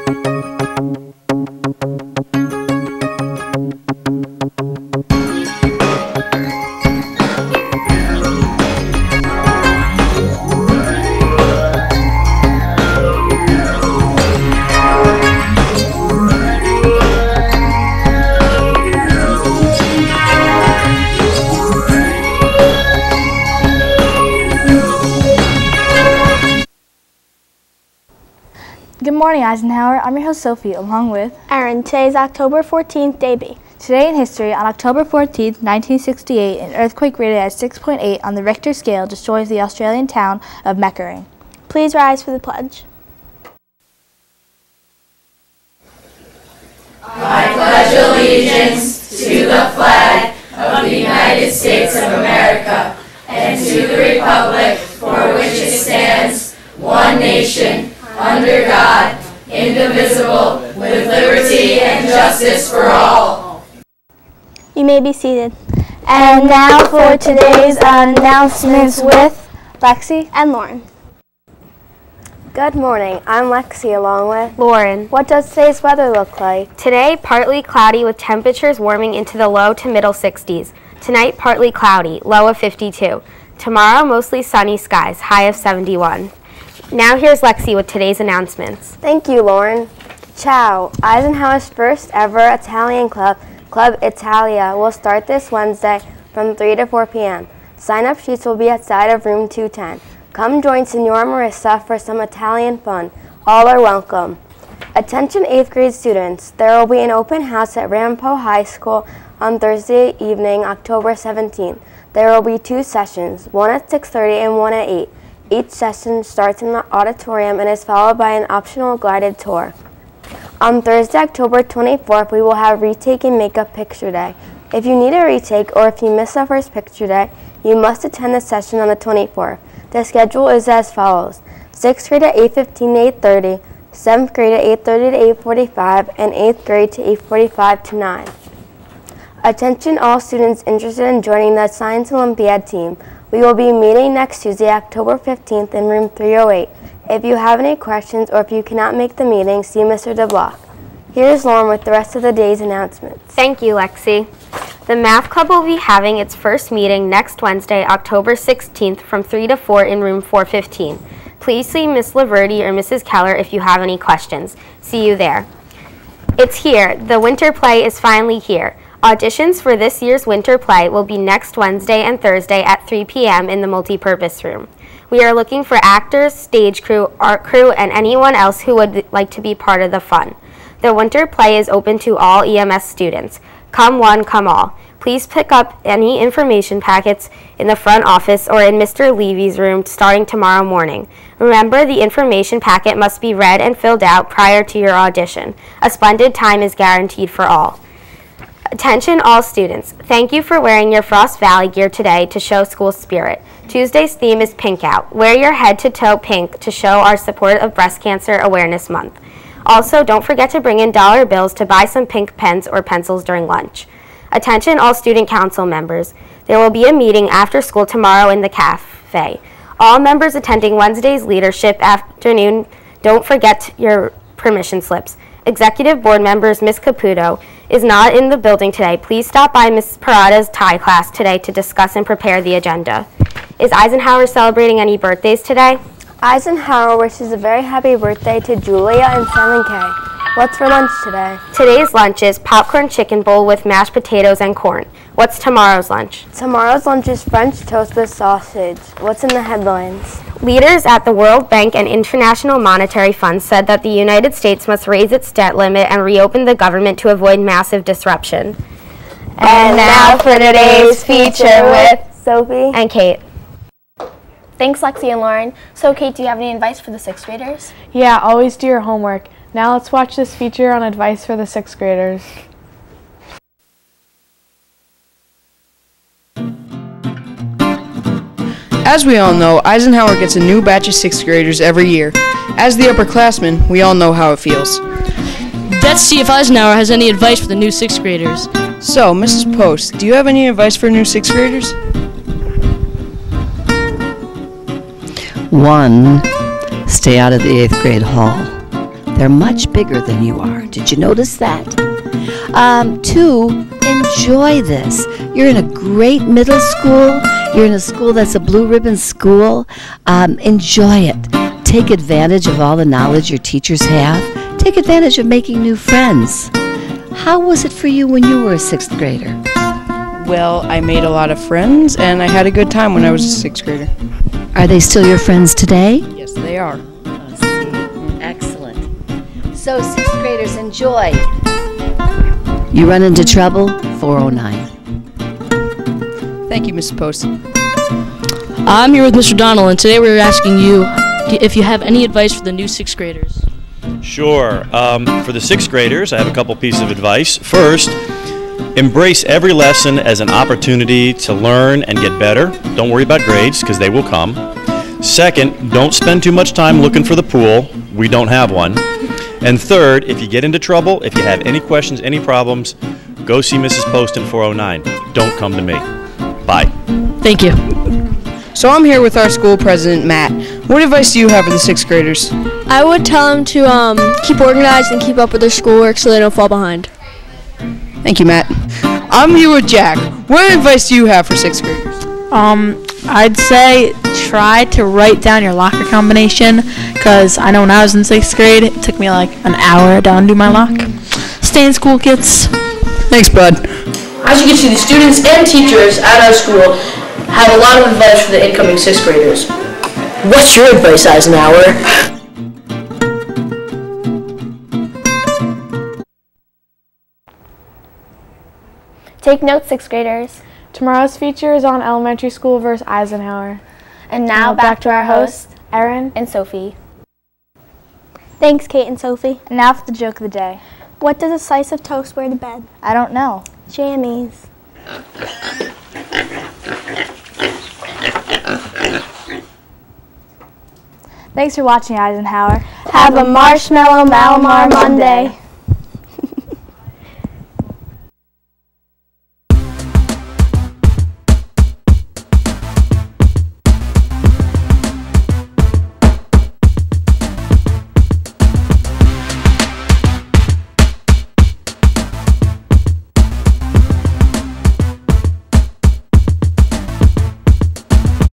Good morning, Eisenhower. I'm your host, Sophie, along with Aaron. Today is October 14th, Day B. Today in history, on October 14th, 1968, an earthquake rated at 6.8 on the Richter scale destroys the Australian town of Meckering. Please rise for the pledge. I pledge allegiance to the flag of the United States of America and to the republic for which it stands, one nation, under God, indivisible, with liberty and justice for all. You may be seated. And now for today's announcements with Lexi and Lauren. Good morning. I'm Lexi along with Lauren. What does today's weather look like? Today, partly cloudy with temperatures warming into the low to middle 60s. Tonight, partly cloudy, low of 52. Tomorrow, mostly sunny skies, high of 71. Now here's Lexi with today's announcements. Thank you, Lauren. Ciao. Eisenhower's first ever Italian club, Club Italia, will start this Wednesday from 3 to 4 p.m. Sign-up sheets will be outside of room 210. Come join Signora Marissa for some Italian fun. All are welcome. Attention 8th grade students. There will be an open house at Rampo High School on Thursday evening, October 17th. There will be 2 sessions, one at 6:30 and one at 8. Each session starts in the auditorium and is followed by an optional guided tour. On Thursday, October 24th, we will have Retake and Makeup Picture Day. If you need a retake or if you missed the first picture day, you must attend the session on the 24th. The schedule is as follows: 6th grade at 8:15 to 8:30, 7th grade at 8:30 to 8:45, and 8th grade to 8:45 to 9. Attention all students interested in joining the Science Olympiad team. We will be meeting next Tuesday, October 15th in room 308. If you have any questions or if you cannot make the meeting, see Mr. DeBlock. Here's Lauren with the rest of the day's announcements. Thank you, Lexi. The Math Club will be having its first meeting next Wednesday, October 16th from 3 to 4 in room 415. Please see Miss Laverty or Mrs. Keller if you have any questions. See you there. It's here. The winter play is finally here. Auditions for this year's winter play will be next Wednesday and Thursday at 3 p.m. in the multipurpose room. We are looking for actors, stage crew, art crew, and anyone else who would like to be part of the fun. The winter play is open to all EMS students. Come one, come all. Please pick up any information packets in the front office or in Mr. Levy's room starting tomorrow morning. Remember, the information packet must be read and filled out prior to your audition. A splendid time is guaranteed for all. Attention all students. Thank you for wearing your Frost Valley gear today to show school spirit. Tuesday's theme is Pink Out. Wear your head to toe pink to show our support of Breast Cancer Awareness Month. Also, don't forget to bring in dollar bills to buy some pink pens or pencils during lunch. Attention all student council members. There will be a meeting after school tomorrow in the cafe. All members attending Wednesday's leadership afternoon, don't forget your permission slips. Executive board members, Ms. Caputo, is not in the building today. Please stop by Ms. Parada's Thai class today to discuss and prepare the agenda. Is Eisenhower celebrating any birthdays today? Eisenhower wishes a very happy birthday to Julia and Simon K. What's for lunch today? Today's lunch is popcorn chicken bowl with mashed potatoes and corn. What's tomorrow's lunch? Tomorrow's lunch is French toast with sausage. What's in the headlines? Leaders at the World Bank and International Monetary Fund said that the United States must raise its debt limit and reopen the government to avoid massive disruption. And now for today's feature with Sophie and Kate. Thanks, Lexi and Lauren. So, Kate, do you have any advice for the 6th graders? Yeah, always do your homework. Now let's watch this feature on advice for the 6th graders. As we all know, Eisenhower gets a new batch of 6th graders every year. As the upperclassmen, we all know how it feels. Let's see if Eisenhower has any advice for the new 6th graders. So, Mrs. Post, do you have any advice for new 6th graders? 1. Stay out of the 8th grade hall. They're much bigger than you are. Did you notice that? 2, enjoy this. You're in a great middle school. You're in a school that's a blue ribbon school. Enjoy it. Take advantage of all the knowledge your teachers have. Take advantage of making new friends. How was it for you when you were a 6th grader? Well, I made a lot of friends, and I had a good time when I was a 6th grader. Are they still your friends today? Yes, they are. Excellent. So, 6th graders, enjoy. You run into trouble? 409. Thank you, Mrs. Post. I'm here with Mr. Donnell, and today we're asking you if you have any advice for the new 6th graders. Sure. For the 6th graders, I have a couple pieces of advice. First, embrace every lesson as an opportunity to learn and get better. Don't worry about grades, because they will come. Second, don't spend too much time looking for the pool. We don't have one. And third, if you get into trouble, if you have any questions, any problems, go see Mrs. Post in 409. Don't come to me. Bye. Thank you. So I'm here with our school president, Matt. What advice do you have for the 6th graders? I would tell them to keep organized and keep up with their schoolwork so they don't fall behind. Thank you, Matt. I'm here with Jack. What advice do you have for 6th graders? I'd say try to write down your locker combination, because I know when I was in 6th grade, it took me like an hour to undo my lock. Stay in school, kids. Thanks, bud. As you can see, the students and teachers at our school have a lot of advice for the incoming 6th graders. What's your advice, Eisenhower? Take notes, 6th graders. Tomorrow's feature is on elementary school versus Eisenhower. And now back to our hosts, Erin and Sophie. Thanks, Kate and Sophie. And now for the joke of the day. What does a slice of toast wear to bed? I don't know. Jammies. Thanks for watching, Eisenhower. Have a marshmallow Malamar Monday.